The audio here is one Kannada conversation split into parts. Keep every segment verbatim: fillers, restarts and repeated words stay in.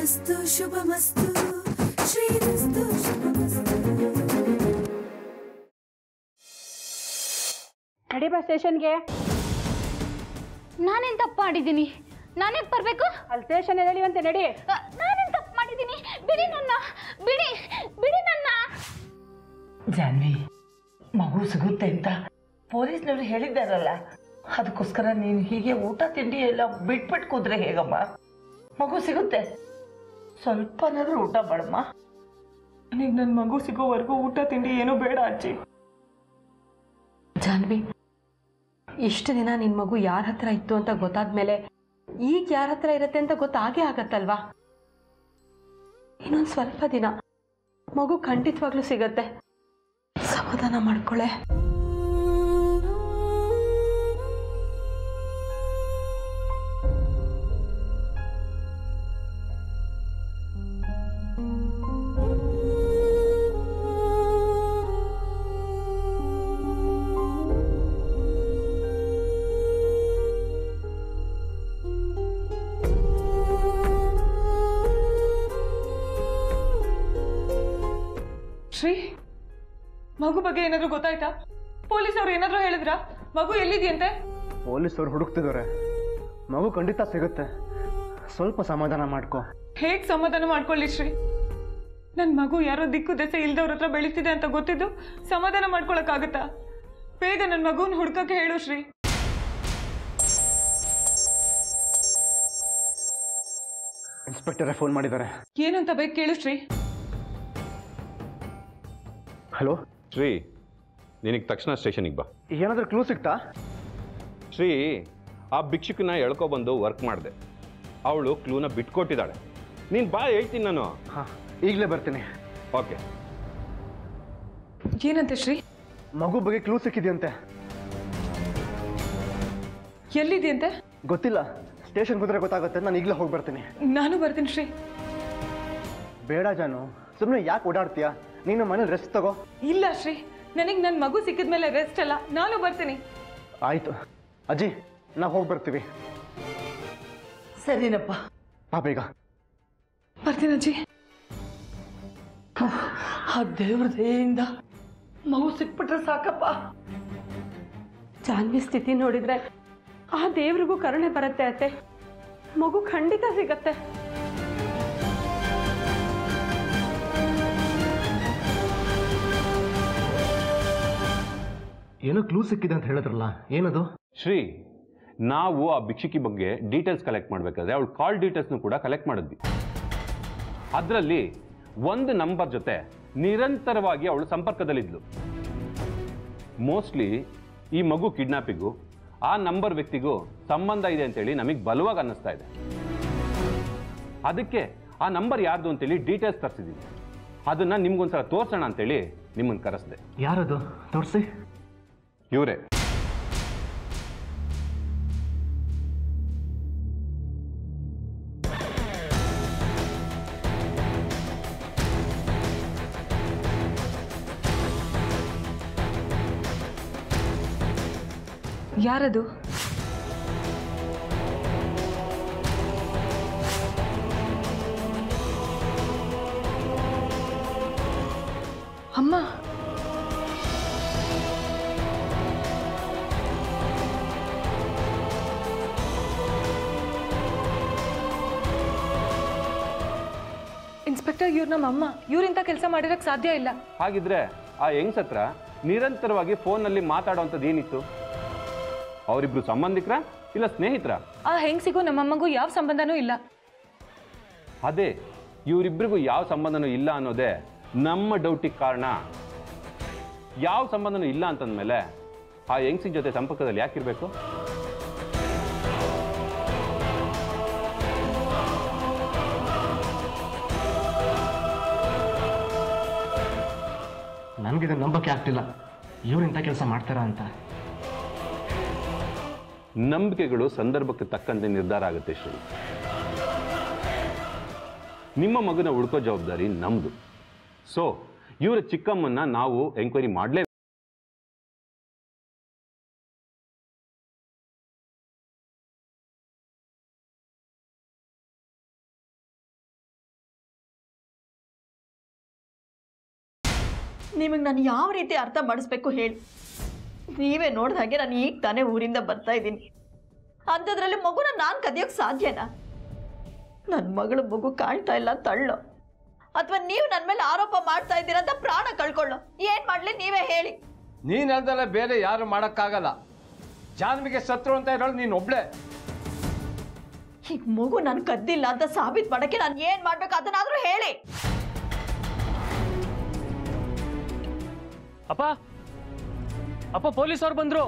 ಶ್ರೀರಸ್ತು ಶುಭಮಸ್ತು ಶ್ರೀರಸ್ತು ಶುಭಮಸ್ತು. ನಡಿ ಬಾ ಸ್ಟೇಷನ್ಗೆ. ನಾನೇನ್ ತಪ್ಪು ಮಾಡಿದ್ದೀನಿ? ನಾನೇ ಬರ್ಬೇಕು? ಅಲ್ಲಿ ಸ್ಟೇಷನ್ ಹೇಳಿವಂತೆ ನಡಿ. ನಾನೇನ್ ತಪ್ಪು ಮಾಡಿದ್ದೀನಿ? ಬಿಡಿ ನನ್ನ, ಬಿಡಿ ಬಿಡಿ ನನ್ನ. ಜಾನ್ವಿ, ಮಗು ಸಿಗುತ್ತೆ ಅಂತ ಪೊಲೀಸ್ನವ್ರು ಹೇಳಿದ್ದಾರಲ್ಲ, ಅದಕ್ಕೋಸ್ಕರ ನೀನು ಹೀಗೆ ಊಟ ತಿಂಡಿ ಎಲ್ಲ ಬಿಟ್ಬಿಟ್ಟು ಕೂತ್ರೆ ಹೇಗಮ್ಮ? ಮಗು ಸಿಗುತ್ತೆ, ಸ್ವಲ್ಪನಾದ್ರೂ ಊಟ ಮಾಡಮ್ಮ. ನನಗೆ ನನ್ನ ಮಗು ಸಿಗೋವರೆಗೂ ಊಟ ತಿಂಡಿ ಏನೂ ಬೇಡ ಅಜ್ಜಿ. ಜಾನ್ವಿ, ಇಷ್ಟು ದಿನ ನಿನ್ನ ಮಗು ಯಾರ ಹತ್ರ ಇತ್ತು ಅಂತ ಗೊತ್ತಾದ್ಮೇಲೆ ಈಗ ಯಾರ ಹತ್ರ ಇರುತ್ತೆ ಅಂತ ಗೊತ್ತಾಗೇ ಆಗತ್ತಲ್ವಾ? ಇನ್ನೊಂದು ಸ್ವಲ್ಪ ದಿನ ಮಗು ಖಂಡಿತವಾಗ್ಲೂ ಸಿಗತ್ತೆ, ಸಮಾಧಾನ ಮಾಡ್ಕೊಳ್ಳೆ. ಶ್ರೀ, ಮಗು ಬಗ್ಗೆ ಏನಾದ್ರು ಗೊತ್ತಾಯ್ತಾ? ಪೊಲೀಸ್ ಅವ್ರು ಏನಾದ್ರು ಹೇಳಿದ್ರಾ? ಮಗು ಎಲ್ಲಿದೆಯಂತೆ? ಪೊಲೀಸ್ ಅವ್ರು ಹುಡುಕ್ತಿದ್ದಾರೆ. ಮಗು ಖಂಡಿತ ಸಿಗುತ್ತೆ, ಸ್ವಲ್ಪ ಸಮಾಧಾನ ಮಾಡ್ಕೊ. ಹೇಗ್ ಸಮಾಧಾನ ಮಾಡ್ಕೊಳ್ಳಿ ಶ್ರೀ? ನನ್ ಮಗು ಯಾರೋ ದಿಕ್ಕು ದೆಸೆ ಇಲ್ದವ್ರ ಹತ್ರ ಬೆಳೀತಿದೆ ಅಂತ ಗೊತ್ತಿದ್ದು ಸಮಾಧಾನ ಮಾಡ್ಕೊಳಕ್ಕಾಗತ್ತಾ? ಬೇಗ ನನ್ ಮಗುನ ಹುಡ್ಕಕ್ಕೆ ಹೇಳು ಶ್ರೀ. ಇನ್ಸ್ಪೆಕ್ಟರ್ ಫೋನ್ ಮಾಡಿದ್ದಾರೆ. ಏನಂತ ಬೇಕು ಕೇಳು ಶ್ರೀ. ಹಲೋ ಶ್ರೀ, ನಿನಗೆ ತಕ್ಷಣ ಸ್ಟೇಷನಿಗೆ ಬಾ. ಏನಾದರೂ ಕ್ಲೂ ಸಿಗ್ತಾ? ಶ್ರೀ, ಆ ಭಿಕ್ಷುಕನ ಎಳ್ಕೊಬಂದು ವರ್ಕ್ ಮಾಡಿದೆ. ಅವಳು ಕ್ಲೂನ ಬಿಟ್ಕೊಟ್ಟಿದ್ದಾಳೆ. ನೀನು ಬಾ, ಹೇಳ್ತೀನಿ ನಾನು. ಹಾಂ, ಈಗಲೇ ಬರ್ತೀನಿ. ಓಕೆ. ಏನಂತೆ ಶ್ರೀ? ಮಗು ಬಗ್ಗೆ ಕ್ಲೂ ಸಿಕ್ಕಿದೆಯಂತೆ. ಎಲ್ಲಿದೆಯಂತೆ? ಗೊತ್ತಿಲ್ಲ, ಸ್ಟೇಷನ್ ಹೋದ್ರೆ ಗೊತ್ತಾಗುತ್ತೆ. ನಾನು ಈಗಲೇ ಹೋಗಿ ಬರ್ತೀನಿ. ನಾನು ಬರ್ತೀನಿ ಶ್ರೀ. ಬೇಡ ಜಾನು, ಸುಮ್ಮನೆ ಯಾಕೆ ಓಡಾಡ್ತೀಯಾ? ನೀನು ಮನೇಲಿ ರೆಸ್ಟ್ ತಗೋ. ಇಲ್ಲ ಶ್ರೀ, ನನಗೆ ನನ್ನ ಮಗು ಸಿಕ್ಕಿದ್ಮೇಲೆ ರೆಸ್ಟ್ ಅಲ್ಲ, ನಾನು ಬರ್ತೀನಿ. ಆಯ್ತು ಅಜ್ಜಿ, ನಾವು ಹೋಗಿ ಬರ್ತೀವಿ. ಸರಿನಪ್ಪ, ಬಾ ಬೇಗ. ಬರ್ತೀನಿ ಅಜ್ಜಿ. ಆ ದೇವ್ರ ದಯೆಯಿಂದ ಮಗು ಸಿಕ್ಬಿಟ್ರೆ ಸಾಕಪ್ಪ. ಜಾನ್ವಿ ಸ್ಥಿತಿ ನೋಡಿದ್ರೆ ಆ ದೇವ್ರಿಗೂ ಕರುಣೆ ಬರುತ್ತೆ ಅತ್ತೆ. ಮಗು ಖಂಡಿತ ಸಿಗತ್ತೆ. ಏನೋ ಕ್ಲೂ ಸಿಕ್ಕಿದೆ ಅಂತ ಹೇಳಿದ್ರಲ್ಲ, ಏನದು? ಶ್ರೀ, ನಾವು ಆ ಭಿಕ್ಷುಕಿ ಬಗ್ಗೆ ಡೀಟೇಲ್ಸ್ ಕಲೆಕ್ಟ್ ಮಾಡಬೇಕಾದ್ರೆ ಅವಳು ಕಾಲ್ ಡೀಟೇಲ್ಸ್ನು ಕೂಡ ಕಲೆಕ್ಟ್ ಮಾಡಿದ್ವಿ. ಅದರಲ್ಲಿ ಒಂದು ನಂಬರ್ ಜೊತೆ ನಿರಂತರವಾಗಿ ಅವಳು ಸಂಪರ್ಕದಲ್ಲಿದ್ಲು. ಮೋಸ್ಟ್ಲಿ ಈ ಮಗು ಕಿಡ್ನಾಪಿಗೂ ಆ ನಂಬರ್ ವ್ಯಕ್ತಿಗೂ ಸಂಬಂಧ ಇದೆ ಅಂತೇಳಿ ನಮಗೆ ಬಲವಾಗಿ ಅನ್ನಿಸ್ತಾ ಇದೆ. ಅದಕ್ಕೆ ಆ ನಂಬರ್ ಯಾರ್ದು ಅಂತೇಳಿ ಡೀಟೇಲ್ಸ್ ತರಿಸಿದ್ದೀವಿ. ಅದನ್ನು ನಿಮ್ಗೊಂದ್ಸಲ ತೋರಿಸೋಣ ಅಂತೇಳಿ ನಿಮ್ಮನ್ನು ಕರೆಸಿದೆ. ಯಾರದು? ತೋರಿಸಿ. ಇವರೇ. ಯಾರದು? ಅಮ್ಮ, ಇನ್ಸ್ಪೆಕ್ಟರ್, ಇವ್ರು ನಮ್ಮ ಅಮ್ಮ. ಇವ್ರಿಂತ ಕೆಲಸ ಮಾಡಿರಕ್ಕೆ ಸಾಧ್ಯ ಇಲ್ಲ. ಹಾಗಿದ್ರೆ ಆ ಯಂಗ್ಸ್ ಹತ್ರ ನಿರಂತರವಾಗಿ ಫೋನ್ನಲ್ಲಿ ಮಾತಾಡೋವಂಥದ್ದು ಏನಿತ್ತು? ಅವರಿಬ್ರು ಸಂಬಂಧಿಕರ ಇಲ್ಲ ಸ್ನೇಹಿತರ? ಆ ಹೆಂಗ್ಸಿಗೂ ನಮ್ಮಮ್ಮಗೂ ಯಾವ ಸಂಬಂಧನೂ ಇಲ್ಲ. ಅದೇ, ಇವರಿಬ್ಬರಿಗೂ ಯಾವ ಸಂಬಂಧನೂ ಇಲ್ಲ ಅನ್ನೋದೇ ನಮ್ಮ ಡೌಟಿಗೆ ಕಾರಣ. ಯಾವ ಸಂಬಂಧನೂ ಇಲ್ಲ ಅಂತಂದ್ಮೇಲೆ ಆ ಯಂಗ್ಸಿನ ಜೊತೆ ಸಂಪರ್ಕದಲ್ಲಿ ಯಾಕಿರಬೇಕು? ನನಗಿದು ನಂಬಕ್ಕೆ ಆಗ್ತಿಲ್ಲ, ಇವರಿಂಥ ಕೆಲಸ ಮಾಡ್ತಾರಾ ಅಂತ. ನಂಬಿಕೆಗಳು ಸಂದರ್ಭಕ್ಕೆ ತಕ್ಕಂತೆ ನಿರ್ಧಾರ ಆಗುತ್ತೆ ಶ್ರೀ. ನಿಮ್ಮ ಮಗನ ಹುಡ್ಕೋ ಜವಾಬ್ದಾರಿ ನಮ್ಮದು. ಸೊ ಇವರ ಚಿಕ್ಕಮ್ಮನ್ನ ನಾವು ಎಂಕ್ವೈರಿ ಮಾಡಲೇ ನಿಮಗೆ ನಾನು ಯಾವ ರೀತಿ ಅರ್ಥ ಮಾಡಿಸ್ಬೇಕು ಹೇಳಿ? ನೀವೇ ನೋಡಿದ ಹಾಗೆ ನಾನು ಈಗ ತಾನೇ ಊರಿಂದ ಬರ್ತಾ ಇದ್ದೀನಿ. ಅಂಥದ್ರಲ್ಲಿ ಮಗುನ ನಾನು ಕದಿಯೋಕ್ಕೆ ಸಾಧ್ಯನಾ? ನನ್ನ ಮಗಳು ಮಗು ಕಾಣ್ತಾ ಇಲ್ಲ ತಳ್ಳೋ, ಅಥವಾ ನೀವು ನನ್ನ ಮೇಲೆ ಆರೋಪ ಮಾಡ್ತಾ ಇದ್ದೀರಾ ಅಂತ ಪ್ರಾಣ ಕಳ್ಕೊಳ್ಳೋ, ಏನು ಮಾಡಲಿ ನೀವೇ ಹೇಳಿ. ನೀನು ಹೇಳ್ದಲ್ಲ ಬೇರೆ ಯಾರು ಮಾಡೋಕ್ಕಾಗಲ್ಲ. ಜಾನ್ವಿಗೆ ಶತ್ರು ಅಂತ ಇರೋಳು ನೀನು ಒಬ್ಳೆ. ಈಗ ಮಗು ನಾನು ಕದ್ದಿಲ್ಲ ಅಂತ ಸಾಬೀತು ಮಾಡೋಕ್ಕೆ ನಾನು ಏನು ಮಾಡ್ಬೇಕು ಅದನ್ನಾದರೂ ಹೇಳಿ. ಅಪ್ಪ ಅಪ್ಪ ಪೊಲೀಸ್ ಅವ್ರು ಬಂದ್ರು.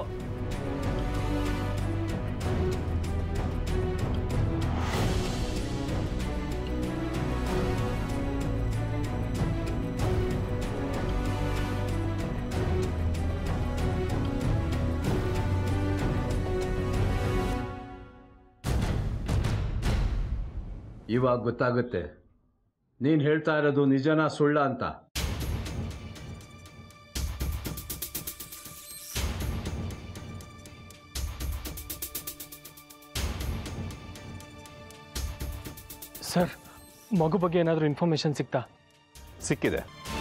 ಇವಾಗ ಗೊತ್ತಾಗುತ್ತೆ ನೀನು ಹೇಳ್ತಾ ಇರೋದು ನಿಜನಾ ಸುಳ್ಳ ಅಂತ. ಸರ್, ಮಗು ಬಗ್ಗೆ ಏನಾದರೂ ಇನ್ಫಾರ್ಮೇಶನ್ ಸಿಗ್ತಾ? ಸಿಕ್ಕಿದೆ.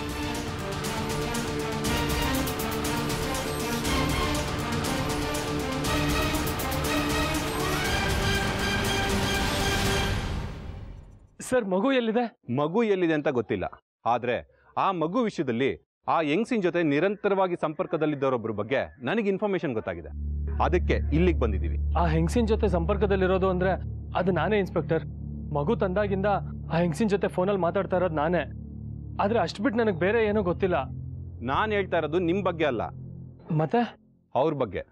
ಸರ್, ಮಗು ಎಲ್ಲಿದೆ? ಮಗು ಎಲ್ಲಿದೆ ಅಂತ ಗೊತ್ತಿಲ್ಲ, ಆದ್ರೆ ಆ ಮಗು ವಿಷಯದಲ್ಲಿ ಆ ಯಂಗ್ಸಿನ್ ಜೊತೆ ನಿರಂತರವಾಗಿ ಸಂಪರ್ಕದಲ್ಲಿದ್ದವರೊಬ್ಬರ ಬಗ್ಗೆ ನನಗೆ ಇನ್ಫಾರ್ಮೇಶನ್ ಗೊತ್ತಾಗಿದೆ. ಅದಕ್ಕೆ ಇಲ್ಲಿಗೆ ಬಂದಿದ್ದೀವಿ. ಆ ಹೆಂಗ್ಸಿನ ಜೊತೆ ಸಂಪರ್ಕದಲ್ಲಿರೋದು ಅಂದ್ರೆ ಅದು ನಾನೇ ಇನ್ಸ್ಪೆಕ್ಟರ್. ಮಗು ತಂದಾಗಿಂದ ಆ ಹೆಂಗ್ಸಿನ ಜೊತೆ ಫೋನಲ್ಲಿ ಮಾತಾಡ್ತಾ ಇರೋದು ನಾನೇ. ಆದ್ರೆ ಅಷ್ಟು ಬಿಟ್ಟು ನನಗೆ ಬೇರೆ ಏನೂ ಗೊತ್ತಿಲ್ಲ. ನಾನು ಹೇಳ್ತಾ ಇರೋದು ನಿಮ್ಮ ಬಗ್ಗೆ ಅಲ್ಲ, ಮತ್ತೆ ಅವ್ರ ಬಗ್ಗೆ.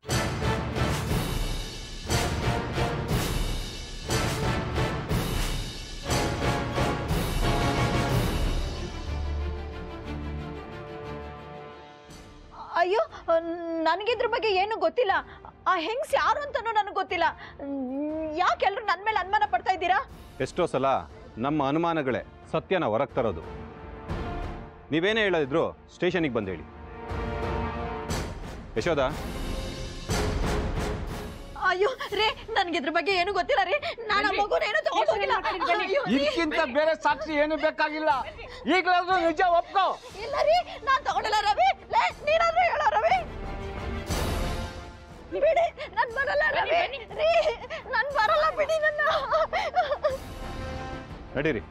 ಅಯ್ಯೋ, ನನಗಿದ್ರ ಬಗ್ಗೆ ಏನು ಗೊತ್ತಿಲ್ಲ. ಆ ಹೆಂಗ್ಸ್ ಯಾರು ಅಂತನೂ ನನಗೆ ಗೊತ್ತಿಲ್ಲ. ಯಾಕೆ ಎಲ್ಲರೂ ನನ್ನ ಮೇಲೆ ಅನುಮಾನ ಪಡ್ತಾ ಇದ್ದೀರಾ? ಎಷ್ಟೋ ಸಲ ನಮ್ಮ ಅನುಮಾನಗಳೇ ಸತ್ಯನ ಹೊರಗೆ ತರೋದು. ನೀವೇನೇ ಹೇಳದಿದ್ರು ಸ್ಟೇಷನಿಗೆ ಬಂದು ಹೇಳಿ. ಯಶೋದ. ಅಯ್ಯೋ ರೇ, ನನಗಿದ್ರ ಬಗ್ಗೆ ಏನು ಗೊತ್ತಿಲ್ಲ ರೀ. ನಾನು ಆ ಮಗುನ ಏನು ತಗೊಂಡು ಹೋಗಿಲ್ಲ. ಇದಕ್ಕಿಂತ ಬೇರೆ ಸಾಕ್ಷಿ ಏನು ಬೇಕಾಗಿಲ್ಲ. ಈಗಲಾದ್ರೂ ನಿಜ ಒಪ್ಕೋ. ಇಲ್ಲ ರೀ, ನಾನು ತಗೊಂಡಿಲ್ಲ. ರವಿ, ಲೇ ನೀನಾದ್ರೂ ಹೇಳೋ ರವಿ. ಬಿಡಿ, ನಾನು ಬರಲ್ಲ ರವಿ. ರೀ, ನಾನು ಬರಲ್ಲ, ಬಿಡಿ ನನ್ನ. ನಡೀರಿ.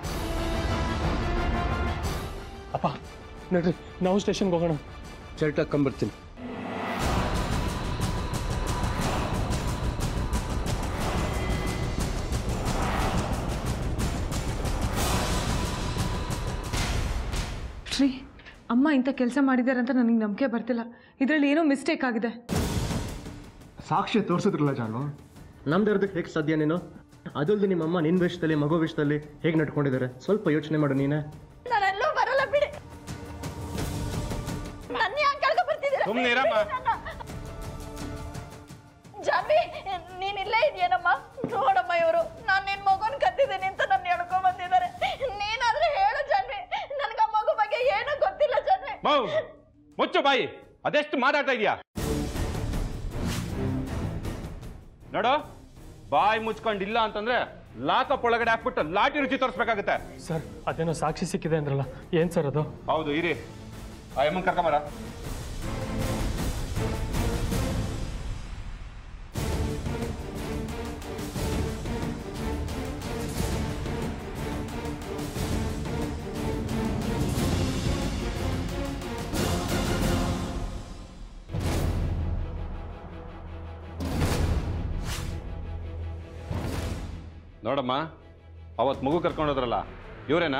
ಅಪ್ಪ ನಡ್ರಿ, ನಾವು ಸ್ಟೇಷನ್ಗೆ ಹೋಗೋಣ. ಶರ್ಟ್ ಹಾಕೊಂಬರ್ತೀನಿ. ಶ್ರೀ, ಅಮ್ಮ ಇಂಥ ಕೆಲಸ ಮಾಡಿದ್ದಾರೆ ಅಂತ ನನಗೆ ನಂಬಿಕೆ ಬರ್ತಿಲ್ಲ. ಇದರಲ್ಲಿ ಏನೋ ಮಿಸ್ಟೇಕ್ ಆಗಿದೆ. ಸಾಕ್ಷಿ ತೋರಿಸಿದ್ರಲ್ಲ ಜಾನು, ನಮ್ದು ಇರೋದಕ್ಕೆ ಹೇಗೆ ಸಾಧ್ಯ ನೀನು? ಅದಲ್ದು ನಿಮ್ಮಮ್ಮ ನಿನ್ನ ವಿಷಯದಲ್ಲಿ ಮಗು ವಿಷಯದಲ್ಲಿ ಹೇಗೆ ನಡ್ಕೊಂಡಿದ್ದಾರೆ ಸ್ವಲ್ಪ ಯೋಚನೆ ಮಾಡು ನೀನೆ. ನಾನೆಲ್ಲೂ ಬರಲ್ಲ, ಬಿಡಿ. ನನ್ನ ಯಾಕೆ ಕಳ್ಕೊ ಬರ್ತಿದ್ದೀರಾ? ಸುಮ್ಮನೆ ಇರಮ್ಮ. ಜಾನ್ವಿ, ನೀನ್ ಇಲ್ಲೇ ಇದೆಯೇನಮ್ಮ? ನೋಡಮ್ಮ, ಇವರು ನಾನು ನಿನ್ ಮಗುನ್ ಕತ್ತಿದ್ದೀನಿ ಅಂತ ನನ್ನ ಹೇಳ್ಕೊಂಡ್ ಬಂದಿದ್ದಾರೆ. ನೀನಾದ್ರೂ ಹೇಳು ಜಾನ್ವಿ, ನನ್ಗ ಆ ಮಗು ಬಗ್ಗೆ ಏನೂ ಗೊತ್ತಿಲ್ಲ ಜಾನ್ವಿ. ಮುಚ್ಚು ಬಾಯಿ, ಅದೆಷ್ಟು ಮಾತಾಡ್ತಾ ಇದೀಯಾ? ನೋಡು, ಬಾಯಿ ಮುಚ್ಕೊಂಡಿಲ್ಲ ಅಂತಂದ್ರೆ ಲಾಕಪ್ ಒಳಗಡೆ ಹಾಕ್ಬಿಟ್ಟು ಲಾಠಿ ರುಚಿ ತೋರಿಸ್ಬೇಕಾಗುತ್ತೆ. ಸರ್, ಅದೇನೋ ಸಾಕ್ಷಿ ಸಿಕ್ಕಿದೆ ಅಂದ್ರಲ್ಲ, ಏನ್ ಸರ್ ಅದು? ಹೌದು, ಇರಿ. ಆ ಎಮ್ಮನ್ ಕರ್ಕೊಂಬರ. ನೋಡಮ್ಮ, ಅವತ್ತು ಮಗು ಕರ್ಕೊಂಡೋದ್ರಲ್ಲ, ಇವರೇನಾ?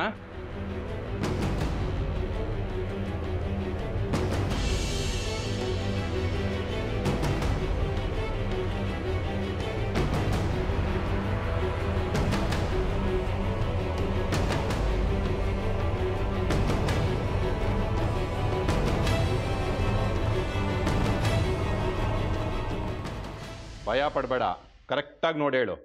ಭಯ ಪಡಬೇಡ, ಕರೆಕ್ಟಾಗಿ ನೋಡಿ ಹೇಳು.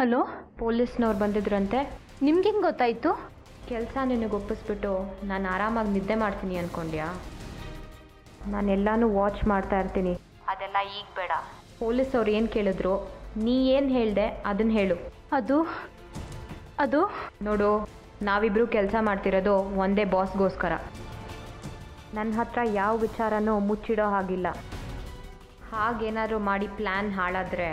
ಹಲೋ, ಪೊಲೀಸ್ನವ್ರು ಬಂದಿದ್ರಂತೆ. ನಿಮ್ಗೆ ಹೆಂಗೆ ಗೊತ್ತಾಯಿತು? ಕೆಲಸ ನಿನಗೆ ಒಪ್ಪಿಸ್ಬಿಟ್ಟು ನಾನು ಆರಾಮಾಗಿ ನಿದ್ದೆ ಮಾಡ್ತೀನಿ ಅಂದ್ಕೊಂಡ್ಯಾ? ನಾನೆಲ್ಲಾನು ವಾಚ್ ಮಾಡ್ತಾ ಇರ್ತೀನಿ. ಅದೆಲ್ಲ ಈಗ ಬೇಡ. ಪೊಲೀಸ್ ಅವ್ರು ಏನು ಕೇಳಿದ್ರು, ನೀ ಏನು ಹೇಳ್ದೆ ಅದನ್ನು ಹೇಳು. ಅದು ಅದು ನೋಡು, ನಾವಿಬ್ಬರು ಕೆಲಸ ಮಾಡ್ತಿರೋದು ಒಂದೇ ಬಾಸ್ಗೋಸ್ಕರ. ನನ್ನ ಹತ್ರ ಯಾವ ವಿಚಾರನೂ ಮುಚ್ಚಿಡೋ ಹಾಗಿಲ್ಲ. ಹಾಗೇನಾದರೂ ಮಾಡಿ ಪ್ಲ್ಯಾನ್ ಹಾಳಾದರೆ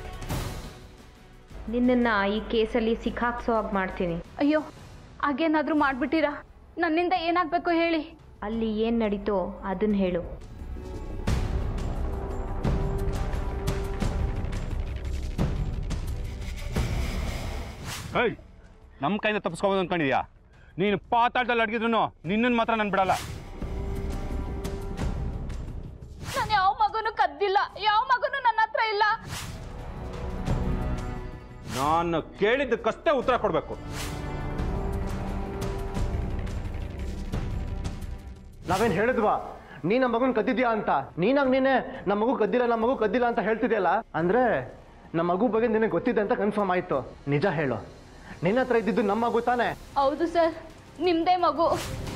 ನಿನ್ನನ್ನು ಈ ಕೇಸಲ್ಲಿ ಸಿಕ್ಕಾಕ್ಸೋ ಹಾಗೆ ಮಾಡ್ತೀನಿ. ಅಯ್ಯೋ, ಹಾಗೇನಾದರೂ ಮಾಡಿಬಿಟ್ಟಿರಾ? ನನ್ನಿಂದ ಏನಾಗಬೇಕು ಹೇಳಿ. ಅಲ್ಲಿ ಏನು ನಡೀತೋ ಅದನ್ನು ಹೇಳು. ಹೇಯ್, ನಮ್ಮ ಕೈಯಿಂದ ತಪ್ಪಿಸ್ಕೋಬೋದು ಅಂದ್ಕೊಂಡಿದ್ಯಾ? ನೀನು ಪಾತಾಳದಲ್ಲಿ ಅಡಗಿದ್ರು ನಿನ್ನನ್ನು ಮಾತ್ರ ನಾನು ಬಿಡಲ್ಲ. ನಾನು ಯಾವ ಮಗನೂ ಕದ್ದಿಲ್ಲ, ಯಾವ ಮಗನೂ ನನ್ನ ಹತ್ರ ಇಲ್ಲ. ನಾನು ಕೇಳಿದ್ದಕ್ಕಷ್ಟೇ ಉತ್ತರ ಕೊಡಬೇಕು. ನಾವೇನು ಹೇಳಿದ್ವಾ ನೀ ನಮ್ಮ ಮಗನ ಕದ್ದಿದ್ಯಾ ಅಂತ? ನೀನಾಗ ನೀನೆ ನಮ್ಮ ಮಗು ಕದ್ದಿಲ್ಲ ನಮ್ಮ ಮಗು ಕದ್ದಿಲ್ಲ ಅಂತ ಹೇಳ್ತಿದ್ಯಲ್ಲ, ಅಂದ್ರೆ ನಮ್ಮ ಮಗು ಬಗ್ಗೆ ನಿನಗೆ ಗೊತ್ತಿದೆ ಅಂತ ಕನ್ಫರ್ಮ್ ಆಯ್ತು. ನಿಜ ಹೇಳು, ನಿನ್ನ ಹತ್ರ ಇದ್ದಿದ್ದು ನಮ್ಮ ಮಗು ತಾನೆ? ಹೌದು ಸರ್, ನಿಮ್ಮದೇ ಮಗು.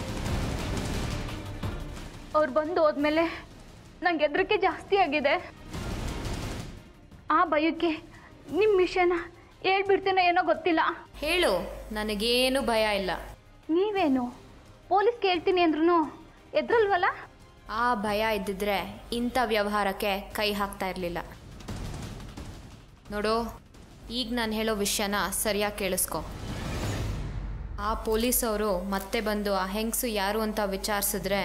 ಅವ್ರು ಬಂದು ಹೋದ್ಮೇಲೆ ನಂಗೆ ಹೆದರಿಕೆ ಜಾಸ್ತಿ ಆಗಿದೆ. ಆ ಭಯಕ್ಕೆ ನಿಮ್ಮ ವಿಷಯನ ಹೇಳ್ಬಿಡ್ತೀನೋ ಏನೋ ಗೊತ್ತಿಲ್ಲ. ಹೇಳು, ನನಗೇನು ಭಯ ಇಲ್ಲ. ನೀವೇನು ಪೊಲೀಸ್ಗೆ ಹೇಳ್ತೀನಿ ಅಂದ್ರೂ ಎದ್ರಲ್ವಲ್ಲ? ಆ ಭಯ ಇದ್ದಿದ್ರೆ ಇಂಥ ವ್ಯವಹಾರಕ್ಕೆ ಕೈ ಹಾಕ್ತಾ ಇರಲಿಲ್ಲ. ನೋಡು, ಈಗ ನಾನು ಹೇಳೋ ವಿಷಯನ ಸರಿಯಾಗಿ ಕೇಳಿಸ್ಕೊ. ಆ ಪೊಲೀಸವರು ಮತ್ತೆ ಬಂದು ಆ ಹೆಂಗಸು ಯಾರು ಅಂತ ವಿಚಾರಿಸಿದ್ರೆ,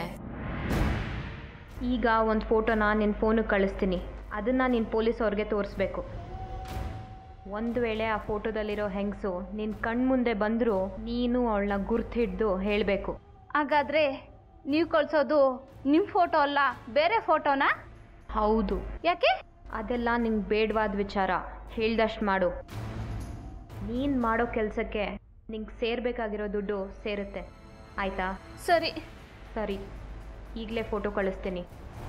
ಈಗ ಒಂದು ಫೋಟೋನ ನಿನ್ನ ಫೋನಿಗೆ ಕಳಿಸ್ತೀನಿ. ಅದನ್ನು ನೀನು ಪೊಲೀಸ್ ಅವ್ರಿಗೆ ತೋರಿಸ್ಬೇಕು. ಒಂದು ವೇಳೆ ಆ ಫೋಟೋದಲ್ಲಿರೋ ಹೆಂಗಸು ನಿನ್ನ ಕಣ್ಮುಂದೆ ಬಂದರೂ ನೀನು ಅವಳನ್ನ ಗುರ್ತು ಹಿಡಿದು ಹೇಳಬೇಕು. ಹಾಗಾದರೆ ನೀವು ಕಳಿಸೋದು ನಿಮ್ಮ ಫೋಟೋ ಅಲ್ಲ, ಬೇರೆ ಫೋಟೋನಾ? ಹೌದು. ಯಾಕೆ? ಅದೆಲ್ಲ ನಿಂಗೆ ಬೇಡವಾದ ವಿಚಾರ. ಹೇಳ್ದಷ್ಟು ಮಾಡು. ನೀನು ಮಾಡೋ ಕೆಲಸಕ್ಕೆ ನಿಂಗೆ ಸೇರಬೇಕಾಗಿರೋ ದುಡ್ಡು ಸೇರುತ್ತೆ, ಆಯಿತಾ? ಸರಿ ಸರಿ, ಈಗಲೇ ಫೋಟೋ ಕಳಿಸ್ತೀನಿ.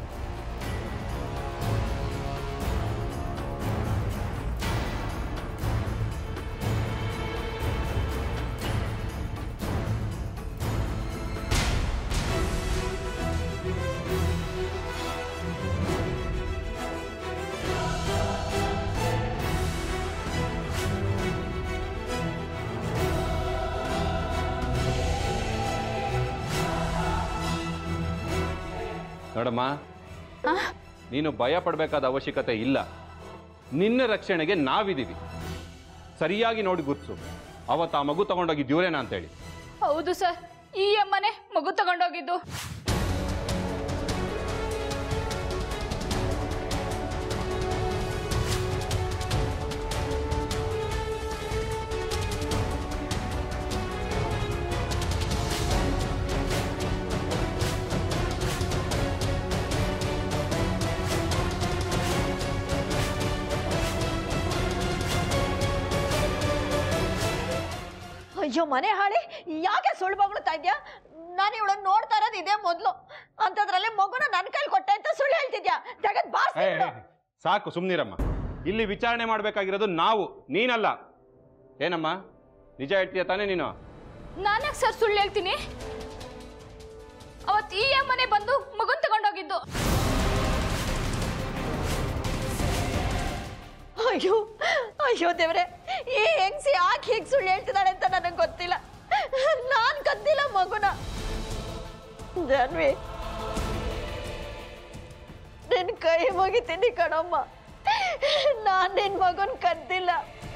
ನೋಡಮ್ಮ, ನೀನು ಭಯ ಪಡಬೇಕಾದ ಅವಶ್ಯಕತೆ ಇಲ್ಲ. ನಿನ್ನ ರಕ್ಷಣೆಗೆ ನಾವಿದ್ದೀವಿ. ಸರಿಯಾಗಿ ನೋಡಿ ಗುರ್ಸು, ಅವತ್ತು ಆ ಮಗು ತಗೊಂಡೋಗಿದ್ದು ಇವರೇನಾ ಅಂತೇಳಿ. ಹೌದು ಸರ್, ಈ ಅಮ್ಮನೆ ಮಗು ತಗೊಂಡೋಗಿದ್ದು. ಅಯ್ಯೋ ಮನೆ ಹಾಳಿ, ಯಾಕೆ ಸುಳ್ಳು ಬಗ್ಳುತ್ತಾ ಇದ್ಯಾ? ನಾನು ಇವಳನ್ನ ನೋಡ್ತಾ ಇರೋದು ಇದೇ ಮೊದಲು, ಅಂಥದ್ರಲ್ಲಿ ಮಗುನ ನನ್ನ ಕೈಲಿ ಕೊಟ್ಟೆ ಅಂತ ಸುಳ್ಳು ಹೇಳ್ತಿದ್ಯಾ? ಜಗತ್ ಬಾಸ್ ಸಾಕು, ಸುಮ್ಮನಿರಮ್ಮ. ಇಲ್ಲಿ ವಿಚಾರಣೆ ಮಾಡಬೇಕಾಗಿರೋದು ನಾವು, ನೀನಲ್ಲ. ಏನಮ್ಮ, ನಿಜ ಹೇಳ್ತೀಯ ತಾನೇ ನೀನು? ನಾನ್ಯಾಕೆ ಸರ್ ಸುಳ್ಳು ಹೇಳ್ತೀನಿ? ಅವತ್ತು ಈ ಅಮ್ಮನೆ ಬಂದು ಮಗುನ್ ತಗೊಂಡೋಗಿದ್ದು. ಅಯ್ಯೋ ಅಯ್ಯೋ ದೇವ್ರೆ, ಈ ಹೆಂಗ್ಸಿ ಯಾಕೆ ಹೀಗೆ ಸುಳ್ಳು ಹೇಳ್ತಿದ್ದಾಳೆ ಅಂತ ನನಗೆ ಗೊತ್ತಿಲ್ಲ. ನಾನ್ ಕದ್ದಿಲ್ಲ ಮಗುನ. ಜಾನ್ವಿ, ನಿನ್ ಕೈ ಮುಗಿತೀನಿ ಕಣಮ್ಮ, ನಾನ್ ನಿನ್ ಮಗನ್ ಕದ್ದಿಲ್ಲ.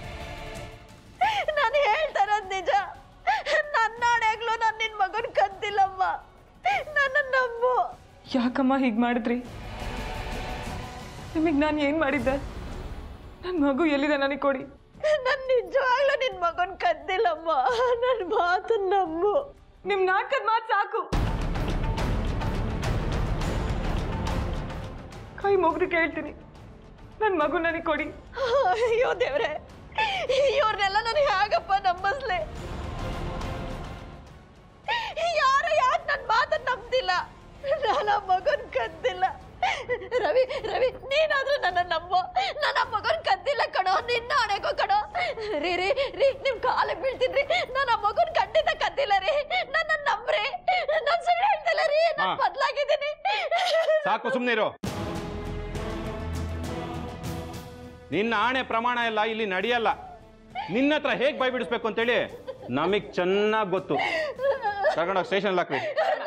ನಾನು ಹೇಳ್ತಾ ಇರೋದು ನಿಜ. ನನ್ನ ನಾಳೆಗ್ಲೂ ನಾನು ನಿನ್ ಮಗನ್ ಕದ್ದಿಲ್ಲಮ್ಮ, ನನ್ನ ನಂಬು. ಯಾಕಮ್ಮ ಹೀಗೆ ಮಾಡಿದ್ರಿ? ನಿಮಗೆ ನಾನು ಏನು ಮಾಡಿದ್ದೆ? ನನ್ನ ಮಗು ಎಲ್ಲಿದೆ, ನನಗೆ ಕೊಡಿ. ನಾನು ನಿಜವಾಗ್ಲೂ ನಿನ್ ಮಗನ್ ಕದ್ದಿಲ್ಲಮ್ಮ, ನನ್ನ ಮಾತು ನಂಬು. ನಿಮ್ ನಾಟಕದ ಮಾತು ಸಾಕು. ಕೈ ಮುಗ್ದು ಕೇಳ್ತೀನಿ, ನನ್ನ ಮಗು ನನಗೆ ಕೊಡಿ. ಅಯ್ಯೋ ದೇವ್ರೆ, ಇವ್ರನ್ನೆಲ್ಲ ನಾನು ಹೇಗಪ್ಪ ನಂಬಿಸ್ಲೆ? ಯಾರು ಯಾಕೆ ನನ್ನ ಮಾತನ್ನ ನಂಬ್ತಿಲ್ಲ? ನಾನು ಆ ಮಗನ್ ಕದ್ದಿಲ್ಲ. ರವಿ ರವಿ ನೀನಾದ್ರೂ ನನ್ನ ನಂಬೋ, ನನ್ನ ಮಗನ್ ಕದ್ದಿಲ್ಲ ಕಣೋ, ನಿನ್ನ ಹಣೆಗೋ ಕಣೋ. ರೀ ರೀ ರೀ ನಿಮ್ ಕಾಲಿಗೆ ಬೀಳ್ತೀನಿ ನಾನು ಆ ಮಗುನ ಖಂಡಿತ ಕದ್ದಿಲ್ಲ ರೀ ನನ್ನ ನಂಬ್ರಿ ನಾನು ಸುಳ್ಳು ಹೇಳ್ತಿಲ್ಲ ರೀ ನಾನು ಬದಲಾಗಿದ್ದೀನಿ. ಸಾಕು ಸುಮ್ಮನಿರು. ನಿನ್ನ ಆಣೆ ಪ್ರಮಾಣ ಎಲ್ಲ ಇಲ್ಲಿ ನಡೆಯಲ್ಲ. ನಿನ್ನ ಹತ್ರ ಹೇಗೆ ಬಾಯ್ ಬಿಡಿಸ್ಬೇಕು ಅಂತೇಳಿ ನಮಗ್ ಚೆನ್ನಾಗಿ ಗೊತ್ತು. ಕರ್ಕೊಂಡೋಗಿ ಸ್ಟೇಷನ್ ಹಾಕ್ರಿ.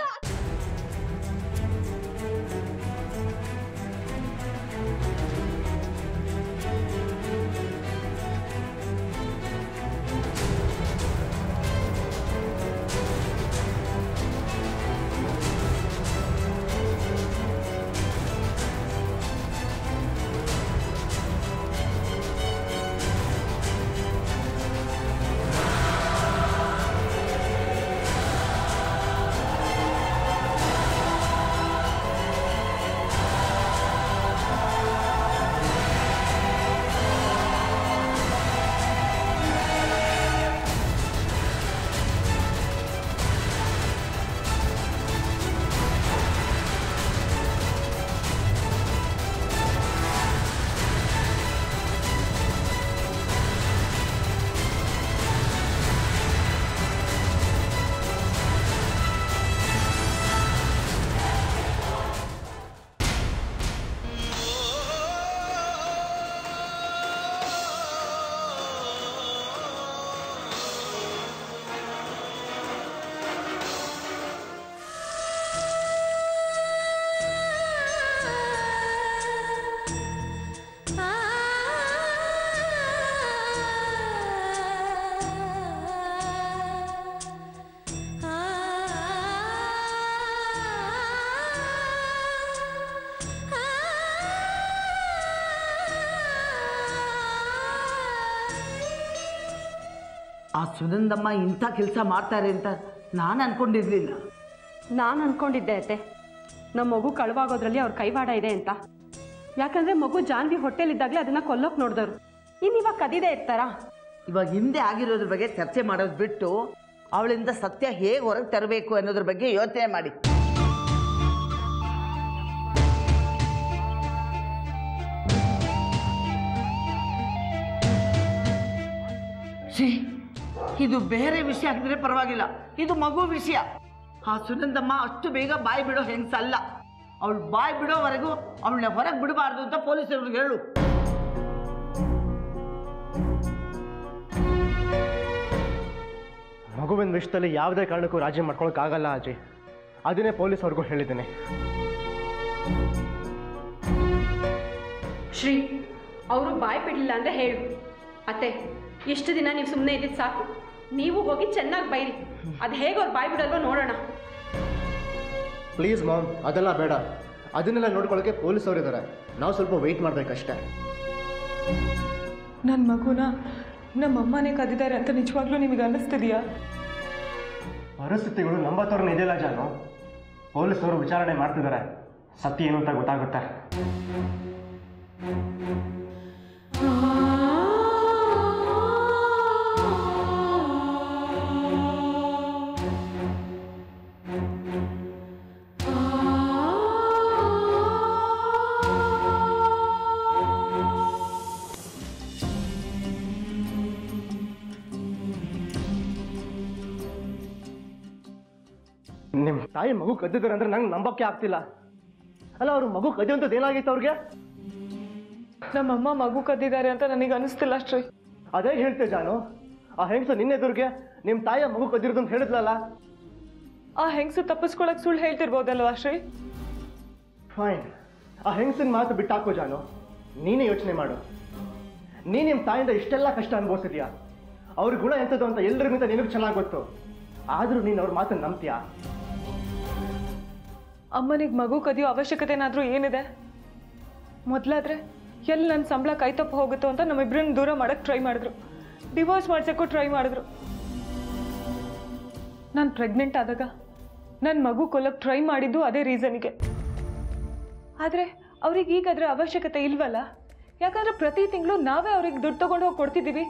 ಆ ಸುನಂದಮ್ಮ ಇಂಥ ಕೆಲಸ ಮಾಡ್ತಾರೆ ಅಂತ ನಾನು ಅನ್ಕೊಂಡಿರ್ಲಿಲ್ಲ. ನಾನು ಅನ್ಕೊಂಡಿದ್ದೆ ಅತ್ತೆ ನಮ್ಮ ಮಗು ಕಳುವಾಗೋದ್ರಲ್ಲಿ ಅವ್ರ ಕೈವಾಡ ಇದೆ ಅಂತ. ಯಾಕಂದ್ರೆ ಮಗು ಜಾನ್ವಿ ಹೊಟ್ಟೆಲಿದ್ದಾಗಲೇ ಅದನ್ನ ಕೊಲ್ಲೋಕೆ ನೋಡಿದವರು. ಇನ್ನು ಇವಾಗ ಕದಿದೇ ಇರ್ತಾರಾ? ಇವಾಗ ಹಿಂದೆ ಆಗಿರೋದ್ರ ಬಗ್ಗೆ ಚರ್ಚೆ ಮಾಡೋದು ಬಿಟ್ಟು ಅವಳಿಂದ ಸತ್ಯ ಹೇಗೆ ಹೊರಗೆ ತರಬೇಕು ಅನ್ನೋದ್ರ ಬಗ್ಗೆ ಯೋಚನೆ ಮಾಡಿ. ಶ್ರೀ, ಇದು ಬೇರೆ ವಿಷಯ ಆಗಿದ್ರೆ ಪರವಾಗಿಲ್ಲ, ಇದು ಮಗು ವಿಷಯ. ಆ ಸುನಂದಮ್ಮ ಅಷ್ಟು ಬೇಗ ಬಾಯಿ ಬಿಡೋ ಹೆಂಗಸಲ್ಲ. ಅವಳು ಬಾಯಿ ಬಿಡೋವರೆಗೂ ಅವಳನ್ನ ಹೊರಗೆ ಬಿಡಬಾರ್ದು ಅಂತ ಪೊಲೀಸರಿಗೆ ಹೇಳು. ಮಗುವಿನ ವಿಷಯದಲ್ಲಿ ಯಾವುದೇ ಕಾರಣಕ್ಕೂ ರಾಜಿ ಮಾಡ್ಕೊಳಕ್ಕಾಗಲ್ಲ ಅಜಯ್. ಅದನ್ನೇ ಪೊಲೀಸ್ ಅವ್ರಿಗೂ ಹೇಳಿದ್ದೀನಿ. ಶ್ರೀ, ಅವರು ಬಾಯಿ ಬಿಡಲಿಲ್ಲ ಅಂದರೆ ಹೇಳು. ಅತ್ತೆ, ಇಷ್ಟು ದಿನ ನೀವು ಸುಮ್ಮನೆ ಇದ್ದಿದ್ದು ಸಾಕು. ನೀವು ಹೋಗಿ ಚೆನ್ನಾಗಿ ಬೈರಿ. ಅದು ಹೇಗೆ ಅವ್ರು ಬಾಯಿ ಬಿಡಲ್ವೋ ನೋಡೋಣ. ಪ್ಲೀಸ್ ಮಾಮ್, ಅದೆಲ್ಲ ಬೇಡ. ಅದನ್ನೆಲ್ಲ ನೋಡ್ಕೊಳ್ಳೋಕೆ ಪೊಲೀಸ್ ಅವರಿದ್ದಾರೆ. ನಾವು ಸ್ವಲ್ಪ ವೆಯ್ಟ್ ಮಾಡಬೇಕಷ್ಟೇ. ನನ್ನ ಮಗುನ ನಮ್ಮಮ್ಮನೇ ಕದ್ದಿದ್ದಾರೆ ಅಂತ ನಿಜವಾಗ್ಲೂ ನಿಮಗೆ ಅನ್ನಿಸ್ತಿದೆಯಾ? ಪರಿಸ್ಥಿತಿಗಳು ನಂಬತ್ತವ್ರನ್ನ ಇದೆಯಲ್ಲ ಜಾನು. ಪೊಲೀಸವರು ವಿಚಾರಣೆ ಮಾಡ್ತಿದ್ದಾರೆ. ಸತ್ಯ ಏನು ಅಂತ ಗೊತ್ತಾಗುತ್ತೆ. ನಿಮ್ಮ ತಾಯಿ ಮಗು ಕದ್ದಿದ್ದಾರೆ ಅಂದ್ರೆ ನಂಗೆ ನಂಬಕ್ಕೆ ಆಗ್ತಿಲ್ಲ. ಅಲ್ಲ, ಅವ್ರ ಮಗು ಕದಿಯುವಂಥದ್ದು ಏನಾಗಿತ್ತು ಅವ್ರಿಗೆ? ನಮ್ಮಮ್ಮ ಮಗು ಕದ್ದಿದ್ದಾರೆ ಅಂತ ನನಗೆ ಅನಿಸ್ತಿಲ್ಲ ಶ್ರೀ. ಅದೇ ಹೇಳ್ತೆ ಜಾನು. ಆ ಹೆಂಗಸು ನಿನ್ನೆದುರಿಗೆ ನಿಮ್ಮ ತಾಯಿಯ ಮಗು ಕದ್ದಿರೋದು ಅಂತ ಹೇಳಿದ್ಲಲ್ಲ. ಆ ಹೆಂಗಸು ತಪ್ಪಿಸ್ಕೊಳಕ್ ಸುಳ್ಳು ಹೇಳ್ತಿರ್ಬೋದಲ್ವಾ ಶ್ರೀ? ಫೈನ್, ಆ ಹೆಂಗಸಿನ ಮಾತು ಬಿಟ್ಟಾಕೋ ಜಾನು. ನೀನೇ ಯೋಚನೆ ಮಾಡು. ನೀ ನಿಮ್ಮ ತಾಯಿಂದ ಇಷ್ಟೆಲ್ಲ ಕಷ್ಟ ಅನುಭವಿಸಿದ್ಯಾ. ಅವ್ರ ಗುಣ ಎಂಥದ್ದು ಅಂತ ಎಲ್ರಿಗಿಂತ ನಿನಗೆ ಚೆನ್ನಾಗಿ ಗೊತ್ತು. ಆದರೂ ನೀನು ಅವ್ರ ಮಾತನ್ನು ನಂಬ್ತೀಯಾ? ಅಮ್ಮನಿಗೆ ಮಗು ಕದಿಯೋ ಅವಶ್ಯಕತೆ ಏನಾದರೂ ಏನಿದೆ? ಮೊದಲಾದ್ರೆ ಎಲ್ಲಿ ನನ್ನ ಸಂಬಳ ಕೈ ತಪ್ಪು ಹೋಗುತ್ತೋ ಅಂತ ನಮ್ಮಿಬ್ಬರನ್ನ ದೂರ ಮಾಡೋಕ್ಕೆ ಟ್ರೈ ಮಾಡಿದ್ರು. ಡಿವೋರ್ಸ್ ಮಾಡ್ಸೋಕ್ಕೂ ಟ್ರೈ ಮಾಡಿದ್ರು. ನಾನು ಪ್ರೆಗ್ನೆಂಟ್ ಆದಾಗ ನನ್ನ ಮಗು ಕೊಲ್ಲಕ್ಕೆ ಟ್ರೈ ಮಾಡಿದ್ದು ಅದೇ ರೀಸನ್ಗೆ. ಆದರೆ ಅವ್ರಿಗೆ ಈಗ ಅದರ ಅವಶ್ಯಕತೆ ಇಲ್ವಲ್ಲ. ಯಾಕಂದ್ರೆ ಪ್ರತಿ ತಿಂಗಳು ನಾವೇ ಅವ್ರಿಗೆ ದುಡ್ಡು ತಗೊಂಡು ಹೋಗಿ ಕೊಡ್ತಿದ್ದೀವಿ.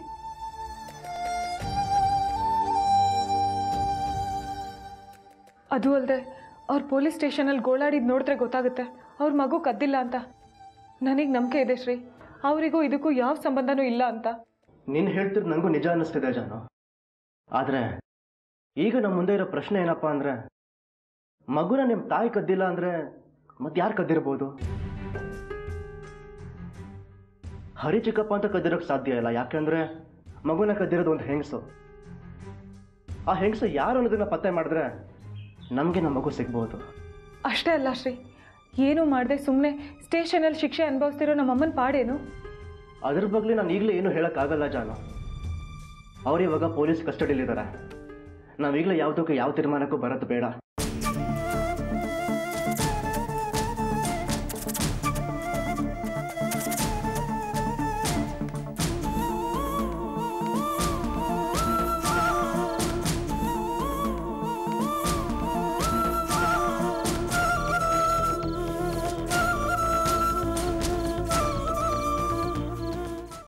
ಅದು ಅಲ್ಲದೆ ಅವ್ರು ಪೊಲೀಸ್ ಸ್ಟೇಷನಲ್ಲಿ ಗೋಳಾಡಿದ್ದು ನೋಡಿದ್ರೆ ಗೊತ್ತಾಗುತ್ತೆ ಅವ್ರ ಮಗು ಕದ್ದಿಲ್ಲ ಅಂತ. ನನಗೆ ನಂಬಿಕೆ ಇದೆ ಶ್ರೀ, ಅವರಿಗೂ ಇದಕ್ಕೂ ಯಾವ ಸಂಬಂಧನೂ ಇಲ್ಲ ಅಂತ. ನೀನು ಹೇಳ್ತಿರೋದು ನನಗೂ ನಿಜ ಅನ್ನಿಸ್ತಿದೆ ಜಾನು. ಆದರೆ ಈಗ ನಮ್ಮ ಮುಂದೆ ಇರೋ ಪ್ರಶ್ನೆ ಏನಪ್ಪ ಅಂದರೆ, ಮಗುನ ನಿಮ್ಮ ತಾಯಿ ಕದ್ದಿಲ್ಲ ಅಂದರೆ ಮತ್ತೆ ಯಾರು ಕದ್ದಿರ್ಬೋದು? ಹರಿ ಚಿಕ್ಕಪ್ಪ ಅಂತ ಕದ್ದಿರೋಕ್ಕೆ ಸಾಧ್ಯ ಇಲ್ಲ, ಯಾಕೆಂದರೆ ಮಗುನ ಕದ್ದಿರೋದು ಒಂದು ಹೆಂಗಸು. ಆ ಹೆಂಗಸು ಯಾರು ಅನ್ನೋದನ್ನ ಪತ್ತೆ ಮಾಡಿದ್ರೆ ನಮಗೆ ನಮ್ಮ ಮಗು ಸಿಗ್ಬೋದು. ಅಷ್ಟೇ ಅಲ್ಲ ಶ್ರೀ, ಏನೂ ಮಾಡದೆ ಸುಮ್ಮನೆ ಸ್ಟೇಷನಲ್ಲಿ ಶಿಕ್ಷೆ ಅನುಭವಿಸ್ತಿರೋ ನಮ್ಮಮ್ಮನ ಪಾಡೇನು? ಅದ್ರ ಬಗ್ಗೆ ನಾನು ಈಗಲೇ ಏನು ಹೇಳೋಕ್ಕಾಗಲ್ಲ ಜಾನು. ಅವ್ರು ಇವಾಗ ಪೊಲೀಸ್ ಕಸ್ಟಡಿಲಿದ್ದಾರೆ. ನಾವೀಗಲೇ ಯಾವುದಕ್ಕೂ ಯಾವ ತೀರ್ಮಾನಕ್ಕೂ ಬರೋದು ಬೇಡ.